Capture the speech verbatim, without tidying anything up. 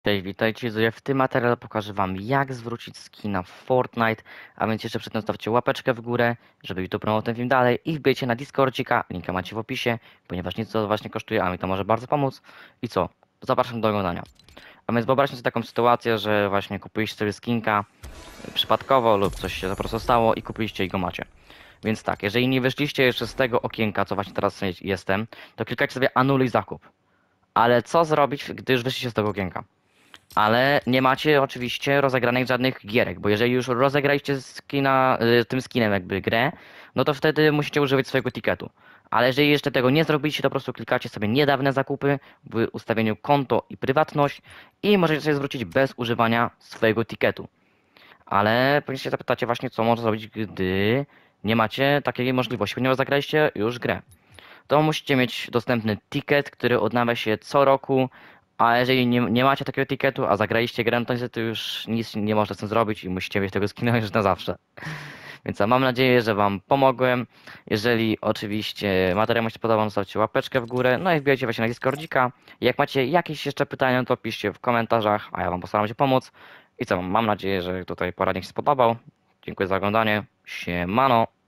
Cześć, witajcie widzowie. W tym materiale pokażę wam, jak zwrócić skina w Fortnite, a więc jeszcze przedtem stawcie łapeczkę w górę, żeby YouTube promował ten film dalej i wbijcie na Discordzika, linka macie w opisie, ponieważ nic to właśnie kosztuje, a mi to może bardzo pomóc. I co? Zapraszam do oglądania. A więc wyobraźcie sobie taką sytuację, że właśnie kupiliście sobie skinka przypadkowo lub coś się po prostu stało i kupiliście i go macie. Więc tak, jeżeli nie wyszliście jeszcze z tego okienka, co właśnie teraz jestem, to klikajcie sobie anuluj zakup. Ale co zrobić, gdy już wyszliście z tego okienka? Ale nie macie oczywiście rozegranych żadnych gierek, bo jeżeli już rozegraliście skina, y, tym skinem jakby grę, no to wtedy musicie używać swojego tiketu. Ale jeżeli jeszcze tego nie zrobiliście, to po prostu klikacie sobie niedawne zakupy w ustawieniu konto i prywatność i możecie sobie zwrócić bez używania swojego tiketu. Ale pewnie się zapytacie właśnie, co można zrobić, gdy nie macie takiej możliwości, ponieważ zagraliście już grę. To musicie mieć dostępny ticket, który odnawia się co roku, a jeżeli nie, nie macie takiego ticketu, a zagraliście grę, to niestety już nic nie można z tym zrobić i musicie mieć tego skina już na zawsze. Więc ja mam nadzieję, że wam pomogłem. Jeżeli oczywiście materiał wam się podobał, zostawcie łapeczkę w górę, no i wbijajcie właśnie na Discordzika. Jak macie jakieś jeszcze pytania, to piszcie w komentarzach, a ja wam postaram się pomóc. I co, mam nadzieję, że tutaj poradnik się spodobał. Dziękuję za oglądanie. Siemano.